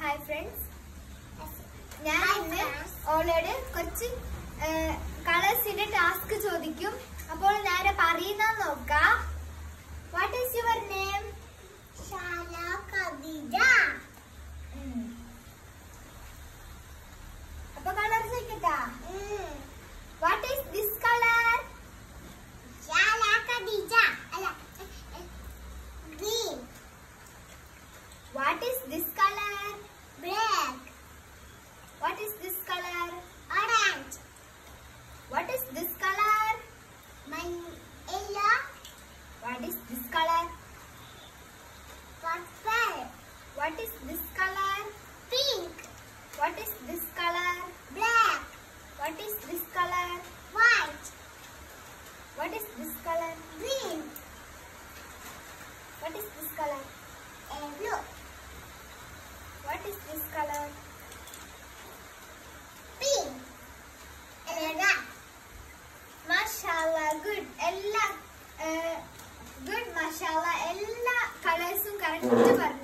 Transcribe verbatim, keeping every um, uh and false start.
Hi friends. ഞാൻ ഇന്ന് ഓളോട് കുറച്ച് കളേഴ്സിന്റെ ടാസ്ക് ചോദിക്കും. അപ്പോൾ ഞാൻ പറയുന്ന നോക്കാം. What is your name? Shala Kavita. അപ്പൊ കളർ ചോദിക്കട്ടാ. What is this color? Shala Kavita. അല്ല green. What is this color? Black. What is this color? Orange. What is this color? My yellow. What is this color? Purple. What is this color? Pink. What is this color? Black. What is this color? White. What is this color? Green. What is this color? And blue. What is this color? Pink. And red. Mashallah, good. Ella, uh, good, mashallah. Ella colors correct.